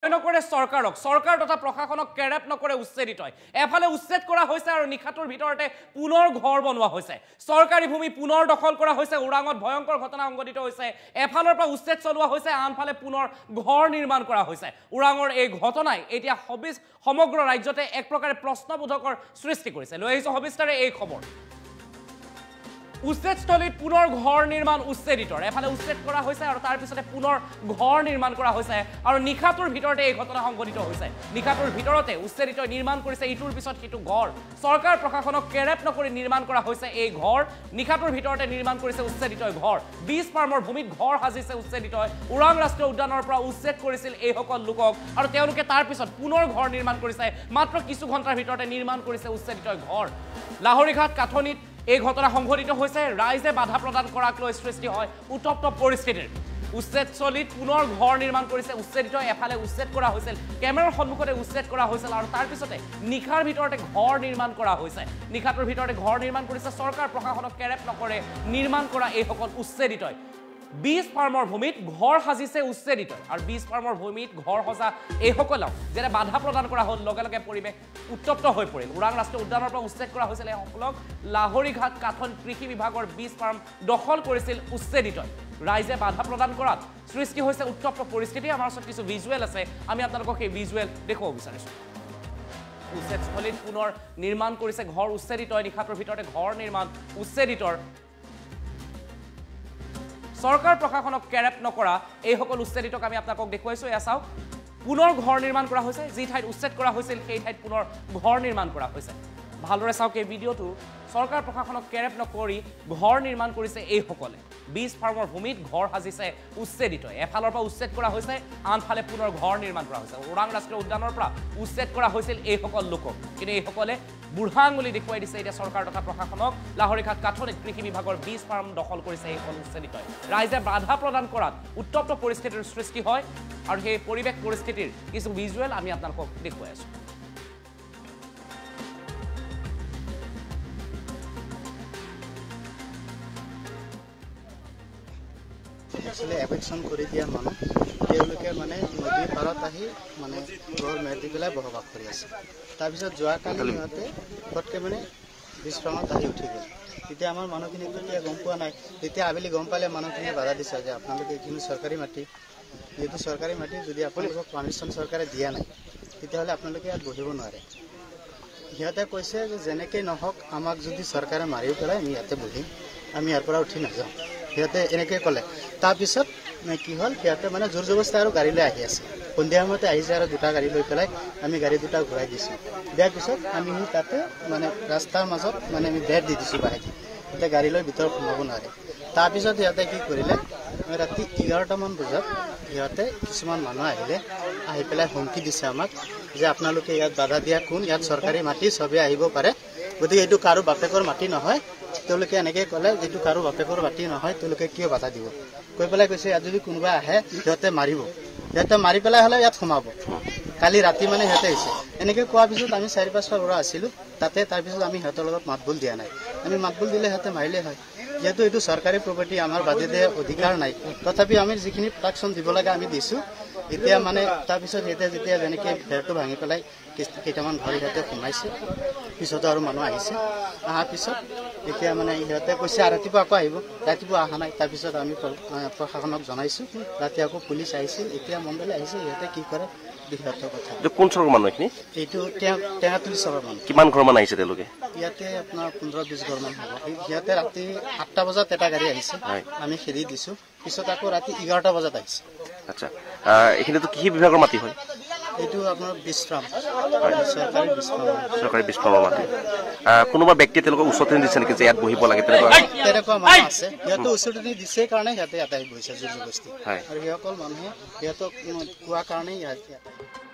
নকৰে চৰকাৰক চৰকাৰ তথা প্ৰশাসনক কেৰেপ নকৰে উচ্ছেদিত হয় এফালে উচ্ছেদ কৰা হৈছে আৰু নিখাটোৰ ভিতৰতে পুনৰ ঘৰ বনোৱা হৈছে চৰকাৰী ভূমি পুনৰ দখল কৰা হৈছে ওৰাঙত ভয়ংকৰ ঘটনা সংঘটিত হৈছে এফালৰ পৰা উচ্ছেদ চলোৱা হৈছে আনফালে পুনৰ ঘৰ নিৰ্মাণ কৰা হৈছে ওৰাঙৰ এই ঘটনাই এতিয়া সমগ্ৰ ৰাজ্যতে এক প্ৰকাৰে প্ৰশ্নবোধকৰ সৃষ্টি কৰিছে লৈ আহিছো সবিস্তাৰে এই খবৰ উচ্ছেদস্থলীত পুনৰ ঘৰ নিৰ্মাণ উচ্ছেদিতৰ এফালে উচ্ছেদ কৰা হৈছে আৰু তাৰ পিছতে পুনৰ ঘৰ নিৰ্মাণ কৰা হৈছে আৰু নিখাটোৰ ভিতৰতে এই ঘটনা সংঘটিত হৈছে নিখাটোৰ ভিতৰতে উচ্ছেদিত নিৰ্মাণ কৰিছে ইটোৰ পিছত সিটো ঘৰ চৰকাৰ প্ৰশাসনক কেৰেপ নকৰি নিৰ্মাণ কৰা হৈছে এই ঘৰ নিখাটোৰ ভিতৰতে নিৰ্মাণ কৰিছে উচ্ছেদিত ঘৰ 20 ফাৰ্মৰ ভূমিত ঘৰ সাজিছে উচ্ছেদিত ওৰাং ৰাষ্ট্ৰীয় উদ্যানৰ পৰা উচ্ছেদ কৰিছিল এই সকল লোকক আৰু তেওঁলোকে তাৰ পিছত পুনৰ ঘৰ নিৰ্মাণ কৰিছে মাত্ৰ কিছু ঘণ্টাৰ ভিতৰতে নিৰ্মাণ কৰিছে উচ্ছেদিত ঘৰ লাহৰীঘাট কাঠনিত এই ঘটনা সংঘটিত হৈছে ৰাইজে বাধা প্ৰদান কৰাক লৈ সৃষ্টি হয় উত্তপ্ত পৰিস্থিতিৰ উচ্ছেদস্থলীত পুনৰ ঘৰ নিৰ্মাণ কৰিছে উচ্ছেদিত এফালে উচ্ছেদ কৰা হৈছিল কেমেৰাৰ সন্মুখতে উচ্ছেদ কৰা হৈছিল আৰু তাৰ পিছতে নিখাৰ ভিতৰতে ঘৰ নিৰ্মাণ কৰা হৈছে নিখাটোৰ ভিতৰতে ঘৰ নিৰ্মাণ কৰিছে চৰকাৰ প্ৰশাসনক কেৰেপ নকৰে নিৰ্মাণ কৰা এই সকল উচ্ছেদিত 20 ফাৰ্মৰ ভূমিত ঘৰ সাজিছে উচ্ছেদিত আৰু 20 ফাৰ্মৰ ভূমিত ঘৰ সজা এই সকলক যেনে বাধা প্ৰদান কৰা হ'ল লগে লগে পৰিৱেশ উত্তপ্ত হৈ পৰিল ওৰাং ৰাষ্ট্ৰীয় উদ্যানৰ পৰা উচ্ছেদ কৰা হৈছিল এই সকলক লাহৰীঘাট কাঠন কৃষি বিভাগৰ 20 ফাৰ্ম দখল কৰিছিল উচ্ছেদিত ৰাইজে বাধা প্ৰদান কৰাত সৃষ্টি হৈছে উত্তপ্ত পৰিস্থিতি আমাৰ ওচৰত কিছু ভিজুৱেল আছে আমি আপোনালোকক এই ভিজুৱেল দেখুৱাব বিচাৰিছোঁ উচ্ছেদস্থলীত পুনৰ নিৰ্মাণ কৰিছে ঘৰ উচ্ছেদিত নিখাটোৰ ভিতৰতে ঘৰ নিৰ্মাণ উচ্ছেদিতৰ চৰকাৰ প্ৰশাসনক কেৰেপ নকৰা এই সকল উচ্ছেদিতক আমি আপোনালোকক দেখুৱাইছো এয়া চাওক পুনৰ ঘৰ নিৰ্মাণ কৰা হৈছে যি ঠাইত উচ্ছেদ কৰা হৈছিল সেই ঠাইত পুনৰ ঘৰ নিৰ্মাণ কৰা হৈছে ভালদৰে চাওক এই ভিডিঅ'টো চৰকাৰ প্ৰশাসনক কেৰেপ নকৰি ঘৰ নিৰ্মাণ কৰিছে এই সকলে 20 ফাৰ্মৰ ভূমিত ঘৰ সাজিছে উচ্ছেদিত এফালৰ পৰা উচ্ছেদ কৰা হৈছে আনফালে পুনৰ ঘৰ নিৰ্মাণ কৰা হৈছে ওৰাং ৰাষ্ট্ৰীয় উদ্যানৰ পৰা উচ্ছেদ কৰা হৈছিল এই সকল লোকক কিন্তু এই সকলে বুঢ়া আঙুলি দেখুৱাই দিছে এতিয়া চৰকাৰ তথা প্ৰশাসনক লাহৰীঘাট কাঠনিত কৃষি বিভাগৰ 20 ফাৰ্ম দখল কৰিছে এই সকল উচ্ছেদিত ৰাইজে বাধা প্ৰদান কৰাত উত্তপ্ত পৰিস্থিতিৰ সৃষ্টি হয় আৰু সেই পৰিৱেশ পৰিস্থিতিৰ কিছু ভিজুৱেল আমি আপোনালোকক দেখুৱাই আছো আসলে এফেকশন কৰি দিয়া মানুহ তেওঁলোকে মানে নদীৰ পাৰত আহি মানে ঘৰ মেদি পেলাই বসবাস কৰি আছে তাৰপিছত যোৱাকালি সিহঁতে ফটকে মানে বিশ্ৰামত আহি উঠি গ'ল তেতিয়া আমাৰ মানুহখিনিক তেতিয়া গম পোৱা নাই তেতিয়া আবেলি গম পালে মানুহখিনিয়ে বাধা দিছে যে আপোনালোকে এইখিনি চৰকাৰী মাটি যিহেতু চৰকাৰী মাটি যদি আপোনালোকক পাৰ্মিশ্যন চৰকাৰে দিয়া নাই তেতিয়াহ'লে আপোনালোকে ইয়াত বহিব নোৱাৰে সিহঁতে কৈছে যে যেনেকৈ নহওক আমাক যদি চৰকাৰে মাৰিও পেলাই আমি ইয়াতে বহিম আমি ইয়াৰ পৰা উঠি নাযাওঁ সিহঁতে এনেকৈ ক'লে তাৰপিছত কি হ'ল সিহঁতে মানে জোৰ জবস্তি আৰু গাড়ী লৈ আহি আছে সন্ধিয়া সময়তে আহিছে আৰু দুটা গাড়ী লৈ পেলাই আমি গাড়ী দুটা ঘূৰাই দিছোঁ দিয়াৰ পিছত আমি তাতে মানে ৰাস্তাৰ মাজত মানে আমি বেৰ দি দিছোঁ বাহিৰত তাতে গাড়ী লৈ ভিতৰত সোমাব নোৱাৰে তাৰপিছত সিহঁতে কি কৰিলে ৰাতি 11টামান বজাত সিহঁতে কিছুমান মানুহ আহিলে আহি পেলাই হুমকি দিছে আমাক যে আপোনালোকে ইয়াত বাধা দিয়া কোন ইয়াত চৰকাৰী মাটি চবেই আহিব পাৰে গতিকে এইটো কাৰো বাপেকৰ মাটি নহয় তেওঁলোকে এনেকৈ ক'লে যিটো কাৰো বাপেকৰ মাটি নহয় তেওঁলোকে কিয় বাধা দিব কৈ পেলাই কৈছে ইয়াত যদি কোনোবা আহে সিহঁতে মাৰিব সিহঁতে মাৰি পেলাই হ'লে ইয়াত সোমাব কালি ৰাতি মানে সিহঁতে আহিছে এনেকৈ কোৱাৰ পিছত আমি 4-5টা ল'ৰা আছিলোঁ তাতে তাৰপিছত আমি সিহঁতৰ লগত মাতবোল দিয়া নাই আমি মাতবোল দিলে সিহঁতে মাৰিলে হয় যেহেতু এইটো চৰকাৰী প্ৰপাৰ্টি আমাৰ বাদে অধিকাৰ নাই তথাপি আমি যিখিনি প্ৰটেকশ্যন দিব লাগে আমি দিছোঁ এতিয়া মানে তাৰপিছত সিহঁতে যেতিয়া যেনেকৈ ভেৰটো ভাঙি পেলাই কেইটামান ঘৰ সিহঁতে সোমাইছে পিছতো আৰু মানুহ আহিছে অহাৰ পিছত এতিয়া মানে সিহঁতে কৈছে ৰাতিপুৱা আকৌ আহিব ৰাতিপুৱা অহা নাই তাৰপিছত আমি প্ৰশাসনক জনাইছোঁ ৰাতি আকৌ পুলিচ আহিছিল এতিয়া মণ্ডলে আহিছে সিহঁতে কি কৰে সিহঁতৰ কথা কোন চৰৰ মানুহ এইখিনি এইটো টেঙাতুলি চৰৰ মানুহ কিমান ঘৰ মান আহিছে তেওঁলোকে ইয়াতে আপোনাৰ 15-20 ঘৰমান হ'ব সিহঁতে ৰাতি 8টা বজাত এটা গাড়ী আহিছে আমি খেদি দিছোঁ পিছত আকৌ ৰাতি 11টা বজাত আহিছে আচ্ছা এইখিনিতো কৃষি বিভাগৰ মাটি হয় এইটো আপোনাৰ বিশ্ৰাম চৰকাৰী বিশ্ৰামৰ মাটি কোনোবা ব্যক্তিয়ে তেওঁলোকক উচতনি দিছে নেকি যে ইয়াত বহিব লাগে তেনেকুৱা মানুহ আছে সিহঁতে উচতনি দিছে কাৰণে সিহঁতে ইয়াত আহি বহিছে জোৰ জবস্তি আৰু সেইসকল মানুহে সিহঁতক কোৱা কাৰণেই ইয়াত